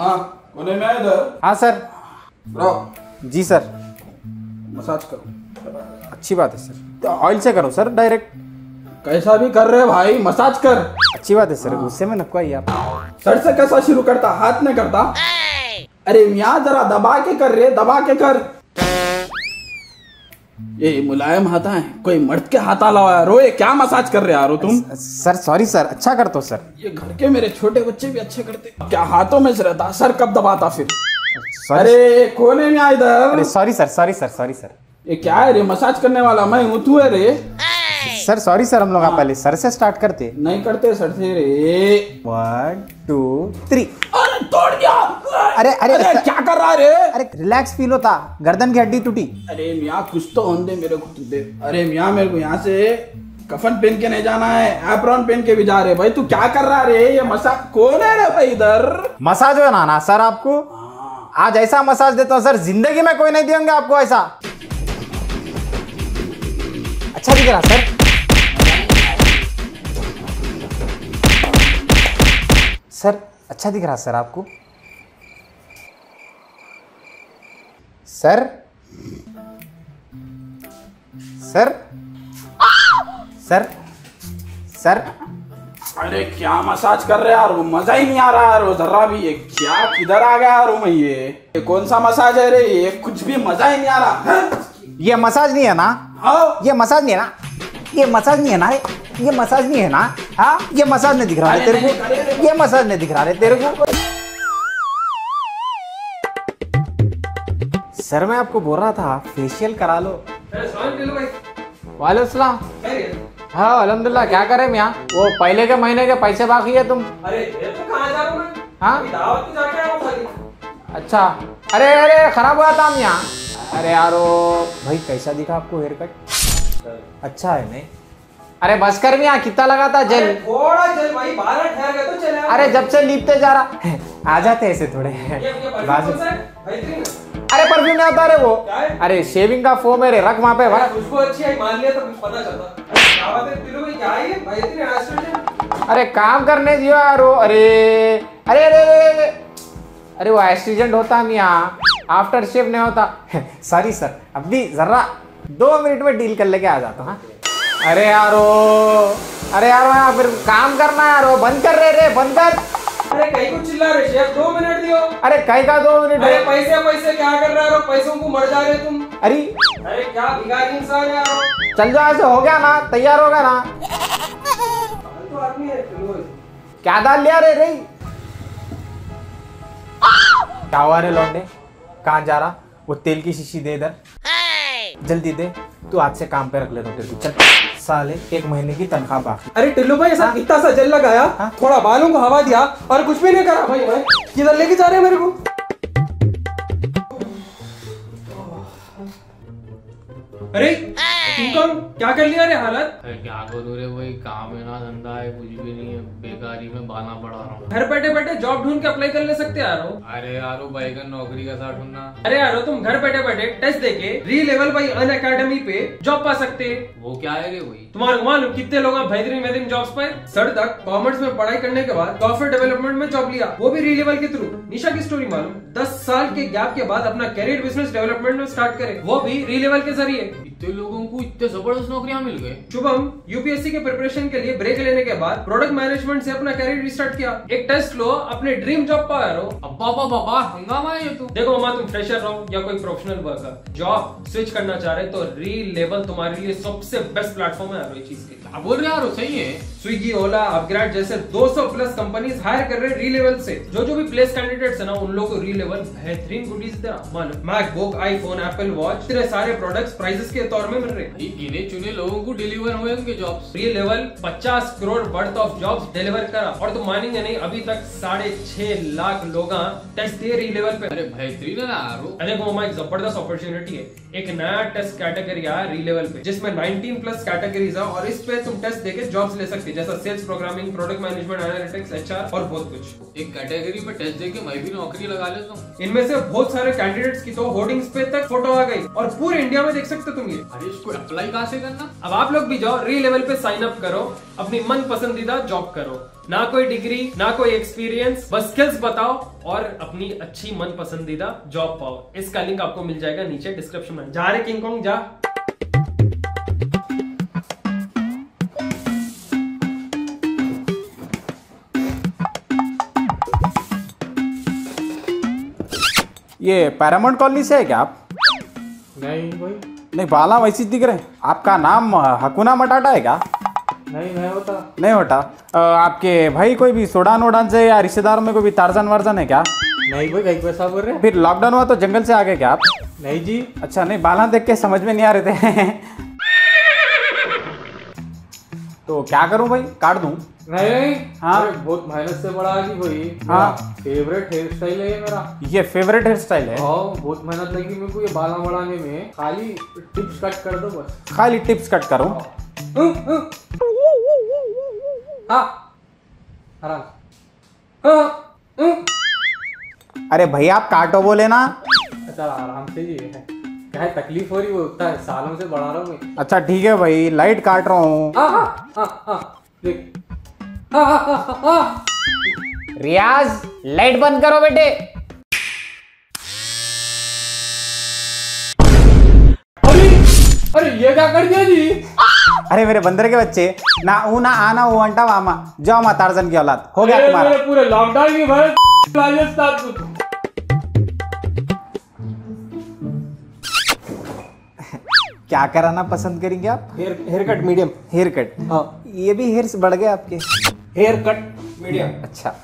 हाँ कोने में इधर। हाँ sir. Bro ji sir. Massage करो। अच्छी बात है सर। तो ऑयल से करो सर डायरेक्ट। कैसा भी कर रहे भाई, मसाज कर। अच्छी बात है सर, गुस्से में नको आइए आप। सर से कैसा शुरू करता, हाथ में करता। अरे मियाँ जरा दबा के कर रहे, दबा के कर। ये मुलायम हाथा है, कोई मर्द के हाथा लाया। रोए क्या मसाज कर रहे यारो तुम? सर सॉरी सर, अच्छा करते हो सर। ये घर के मेरे छोटे बच्चे भी अच्छे करते, क्या हाथों में से रहता, सर कब दबाता फिर? अरे कोने में आ इधर। अरे sorry sir, sorry sir, sorry sir. ये क्या है रे, मसाज करने वाला मैं हूँ, तू है रे? सर सॉरी सर, हम लोग पहले सर से स्टार्ट करते। नहीं करते सर से रे। 1 2 3। अरे तोड़ दिया। अरे अरे क्या कर रहा है रे? अरे रिलैक्स फील होता, गर्दन की हड्डी टूटी। अरे मियाँ कुछ तो होने दे मेरे को, तू दे। अरे मियाँ मेरे को यहाँ से कफन पहन के नहीं जाना है, एप्रॉन पहन के भी जा रहे। भाई तू क्या कर रहा रे? ये मसाज कौन है रे भाई इधर? मसाज हो ना सर आपको? आज ऐसा मसाज देता हूँ सर, जिंदगी में कोई नहीं देंगे आपको ऐसा। अच्छा दिख रहा सर। सर अच्छा दिख रहा सर आपको? Sir sir sir sir. अरे क्या मसाज कर रहे यार, वो मजा ही नहीं आ रहा यार, वो जरा भी। ये क्या किधर आ गया यार मैं? ये कौन सा मसाज है रे? ये कुछ भी मजा ही नहीं आ रहा। ये मसाज नहीं है ना? हाँ ये मसाज नहीं है ना? ये मसाज नहीं है ना? ये मसाज नहीं है ना? हाँ ये मसाज नहीं दिख रहा है तेरे को? ये मसाज नहीं दिख रहा है तेरे को? सर मैं आपको बोल रहा था फेशियल करा लो। वालेकुम सलाम। हाँ अल्हम्दुलिल्लाह। क्या करे मियाँ? वो पहले के महीने के पैसे बाकी है तुम? अरे ये तो कहाँ जा रहा हूँ मैं? हाँ दावत में जाके आया हूँ खाली। अच्छा। अरे अरे खराब हुआ था मियाँ। अरे यारो भाई कैसा दिखा आपको हेयर कट? अच्छा है नहीं? अरे बस कर मियाँ, कितना लगा था जेल? थोड़ा जल भाई, 12 ठहर गए तो चले। अरे जब से लीपते जा रहा आ जाते ऐसे थोड़े बाजू। अरे परफ्यूम नहीं होता रे वो। अरे शेविंग का फोम है रे, रख वहाँ पे। खुशबू अच्छी है, मान लिया तो कुछ पता चलता। क्या बात है तिलू भाई, क्या है ये? भाई इतने एस्ट्रोजन। अरे काम करने दियो यारो। अरे अरे अरे अरे अरे वो एस्ट्रोजन होता है मियाँ, आफ्टर शेव नहीं होता। सॉरी सर, अभी जरा 2 मिनट में डील कर लेके आ जाता हूँ। अरे यारो, अरे यार फिर काम करना यारो, बंद कर रे, बंद कर। अरे कहीं को चिल्ला रहे शेफ, 2 मिनट दियो। अरे कहीं का 2 मिनट? अरे पैसे पैसे क्या कर रहे हो? पैसों को मर जा रहे तुम। अरे अरे क्या भिखारी इंसान है यार। चल जाओ, ऐसे हो गया ना, तैयार हो गया ना? तो आदमी है तिलू भाई। क्या डाल लिया रे? क्या हुआ रे लौंडे? कहाँ जा रहा? वो तेल की शीशी दे इधर, जल्दी दे। तू आज से काम पे रख ले तेरे को। चल साले, 1 महीने की तनख्वाह बाकी। अरे टिल्लू भाई ऐसा इतना सा जल लगाया, थोड़ा बालों को हवा दिया और कुछ भी नहीं करा भाई। मैं किधर लेके जा रहे हैं मेरे को? अरे तुम कौन? क्या कर लिया रे हालत? अरे क्या करूँ रे, वही काम है ना, धंधा है, कुछ भी नहीं है, बेकारी में बाना पड़ा रहा हूँ। घर बैठे बैठे जॉब ढूंढ के अप्लाई कर ले सकते यारो। अरे यारो बैगन नौकरी का साथ ढूंढना। अरे यारो तुम घर बैठे बैठे टेस्ट देके Relevel by Unacademy पे जॉब पा सकते। वो क्या है रे? वही तुम्हारे को मालूम कितने लोग बेहतरीन बेहतरीन जॉब्स पाए? सर तक कॉमर्स में पढ़ाई करने के बाद सॉफ्टवेयर डेवलपमेंट में जॉब लिया, वो भी री लेवल के थ्रू। निशा की स्टोरी मालूम? 10 साल के गैप के बाद अपना कैरियर बिजनेस डेवलपमेंट में स्टार्ट करे, वो भी री लेवल के जरिए। इतने लोगों को इतने जबरदस्त नौकरियां मिल गए। शुभम यूपीएससी के प्रिपरेशन के लिए ब्रेक लेने के बाद प्रोडक्ट मैनेजमेंट से अपना कैरियर रिस्टार्ट किया। एक टेस्ट लो, अपने ड्रीम जॉब पा रहे हो। अब्बा बाबा हंगामा है ये तो। देखो मामा, तुम फ्रेशर रहो या कोई प्रोफेशनल वर्कर, जॉब स्विच करना चाह रहे तो री लेवल तुम्हारे लिए सबसे बेस्ट प्लेटफॉर्म है यार। ये चीज के क्या बोल रहे यार? सही है। स्विगी, ओला, अपग्रेड जैसे 200 प्लस कंपनीज हायर कर रहे री लेवल से। जो भी प्लेस कैंडिडेट्स है ना, उन लोगों को री लेवल बेहतरीन गुडीज दे रहा। मालूम, मैकबुक, आईफोन, एप्पल वॉच, इतने सारे प्रोडक्ट्स प्राइजेस के तौर में मिल रहे हैं। गिने चुने लोगों को डिलीवर हुए उनके jobs. Relevel 50 crore worth of jobs deliver करा। और तुम मानेंगे नहीं, अभी तक 6.5 लाख लोग टेस्ट दिए री लेवल पे। अरे बेहतरीन है यार। देखो मामा, एक जबरदस्त अपॉर्चुनिटी है। एक नया टेस्ट कैटेगरी आया री लेवल पे, जिसमें 19 प्लस कैटेगरीज है और इस पे में तुम टेस्ट देके जॉब्स ले सकते, जैसा sales, programming, product management, analytics, HR और बहुत कुछ। एक कैटेगरी में टेस्ट देके मैं भी नौकरी लगा लेता हूँ। इनमें से बहुत सारे कैंडिडेट्स की तो होर्डिंग्स पे तक फोटो आ गई और पूरे इंडिया में देख सकते तुम ये। अरे इसको अप्लाई कहाँ से करना? अब आप लोग भी जाओ, री लेवल पे साइन अप करो, अपनी मन पसंदीदा जॉब करो, ना कोई डिग्री ना कोई एक्सपीरियंस, बस स्किल्स बताओ और अपनी अच्छी मन पसंदीदा जॉब पाओ। इसका लिंक आपको मिल जाएगा नीचे डिस्क्रिप्शन में। जा रे किंग कॉन्ग जा। ये पैरामाउंट कॉलोनी से है क्या आप? नहीं भाई, नहीं, बाला वैसी दिख रहे। आपका नाम हकुना मटाटा है क्या? नहीं होता। नहीं होता। आपके भाई कोई भी सोडान वोडान से या रिश्तेदारों में कोई भी टार्जन वार्जन है क्या? नहीं भाई, कहीं पैसा बोल रहे हैं? फिर लॉकडाउन हुआ तो जंगल से आ गए क्या आप? नहीं जी। अच्छा, नहीं, बाला देख के समझ में नहीं आ रहे थे। तो क्या करूं भाई, काट दूं? नहीं। हाँ। अरे बहुत मेहनत से बड़ा है भाई। हाँ। फेवरेट हेयर स्टाइल है ये मेरा। ये फेवरेट हेयर स्टाइल है? हाँ, बहुत मेहनत लगी मेरे को ये बाल बढ़ाने में। खाली टिप्स कट कर दो बस। खाली टिप्स कट करूं? आराम। अरे भाई आप काटो बोले ना। अच्छा आराम से जी है। क्या है, तकलीफ हो रही, वो उतना सालों से बढ़ा रहा हूँ मैं। अच्छा ठीक है भाई, लाइट काट रहा हूँ। देख। रियाज, लाइट बंद करो बेटे। अरे ये क्या कर दिया जी? अरे मेरे बंदर के बच्चे, ना ऊ ना आना वो अंटा वामा, जाओ मां टार्जन की औलाद, हो गया तुम्हारा। मेरे पूरे लॉकडाउन की भर क्या कराना पसंद करेंगे आप? Haircut medium. Haircut? हाँ। ये भी हेयर्स बढ़ गए आपके? Haircut medium. अच्छा।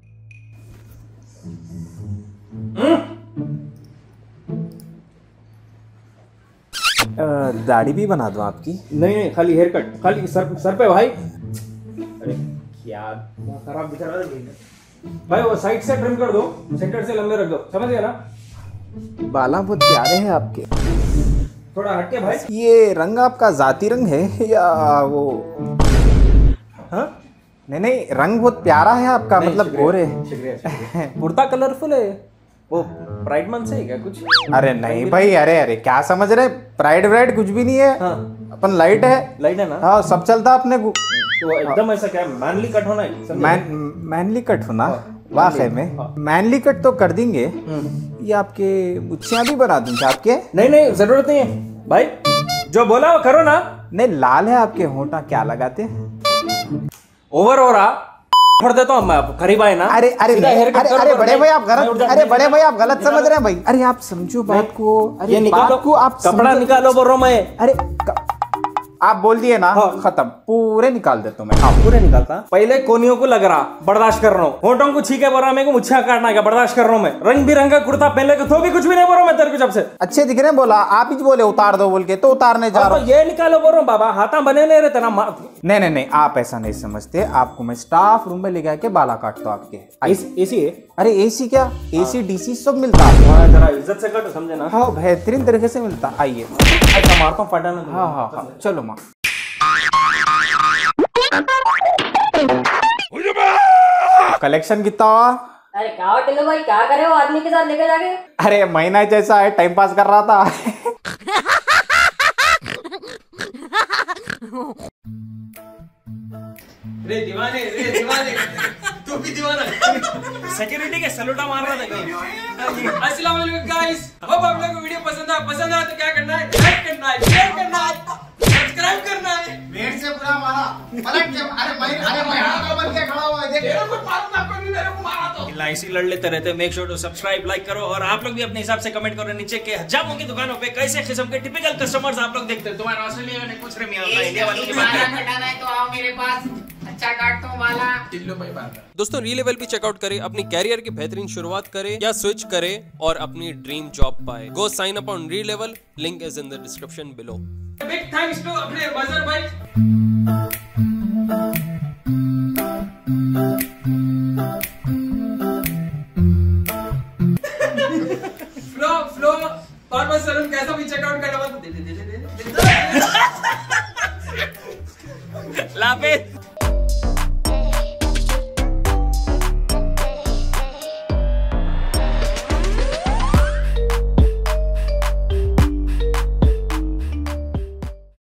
दाढ़ी भी बना दो आपकी? नहीं, खाली हेयर कट, खाली सर पे भाई। अरे क्या खराब दिख रहा है भाई, वो साइड से ट्रिम कर दो, सेंटर से लंबे रख दो, समझ गया ना? बाला बहुत प्यारे हैं आपके। थोड़ा हटके भाई। ये रंग आपका जाती रंग है या वो? हाँ? नहीं, रंग बहुत प्यारा है आपका, मतलब गोरे। कुर्ता कलरफुल है, वो प्राइड मंथ से है क्या कुछ? अरे नहीं भाई, अरे क्या समझ रहे, प्राइड व्राइड कुछ भी नहीं है। हाँ। अपन लाइट है। लाइट है ना? हाँ, सब चलता अपने को। तो एकदम ऐसा क्या मैनली कट होना है? मैनली कट होना? वाकई में मैनली कट तो कर देंगे। ये आपके मुच्छियां भी बना दूंगा आपके? नहीं, जरूरत नहीं है भाई, जो बोला वो करो ना। नहीं, लाल है आपके होंठा, क्या लगाते? ओवर हो रहा फोड़ देता हूँ मैं, करीब आए ना। अरे बड़े भाई आप गलत, अरे बड़े भाई आप गलत समझ रहे हैं भाई। अरे आप समझो बात को। ये निकालो, आप कपड़ा निकालो बोल रहा हूँ मैं। अरे आप बोल दिए ना, खत्म, पूरे निकाल देता हूँ मैं। हाँ, पूरे निकालता। पहले कोनियों को लग रहा, बर्दाश्त कर रहा हूँ। होठों को छीके बोल रहा, मेरे को मुच्छियां काटना है, बर्दाश्त कर रहा हूँ मैं। रंग बिरंगा कुर्ता पहन ले तो भी कुछ भी नहीं बोल रहा मैं तेरे को। जब से अच्छे दिख रहे हैं बोला, आप ही बोले उतार दो बोल के, तो उतारने जा रहा हूँ। तो ये निकालो बोल रहा हूँ बाबा, हाथा बने नहीं रहते ना। नहीं, आप ऐसा नहीं समझते। आपको मैं स्टाफ रूम में ले गया के बाला काटता हूँ आपके। एसी है? अरे एसी क्या, एसी डीसी सब मिलता है। जरा इज्जत से काटो, समझे ना? हाँ, बेहतरीन तरीके से मिलता। आइए। ऐसा मारता हूँ फटाना। हाँ, चलो माँ। कलेक्शन कितना हुआ? अरे क्या हो टिल्लू भाई, क्या करे हो आदमी के साथ लेके जाके? अरे महीना जैसा है, टाइम पास कर रहा था। रे दीवाने, तू भी दीवाना। सिक्योरिटी के सलूटा मार रहा था। अस्सलाम वालेकुम गाइस, अब आप लोगों को वीडियो पसंद आया तो क्या करना है? लाइक करना है, शेयर करना है, सब्सक्राइब करना है। पेट से पूरा मारा, पलट के, अरे मैं हाथ बन के खड़ा हुआ है, देख। तेरे को मारूंगा, कोई भी मेरे को मारा तो। LIC लड़ लेते रहते। Make sure to subscribe, like करो और आप लोग भी अपने हिसाब से कमेंट करो नीचे के जामों की दुकानों पे कैसे किस्म के टिपिकल कस्टमर्स आप लोग देखते हैं। तुम्हारा ऑस्ट्रेलिया का नहीं पूछ रहे, मैं इंडिया वालों की बात कर रहा हूं। हटाना है तो आओ मेरे पास, अच्छा काटता हूं वाला। दोस्तों री लेवल भी चेकआउट करें, अपनी कैरियर की बेहतरीन शुरुआत करें या स्विच करें और अपनी ड्रीम जॉब पाए। Go sign up on Relevel, link is in the description below. Big thanks to अपने मजर भाई। फ्लो बार्बर सैलून कैसा भी चेकआउट करना मत। अल्लाह हाफिज।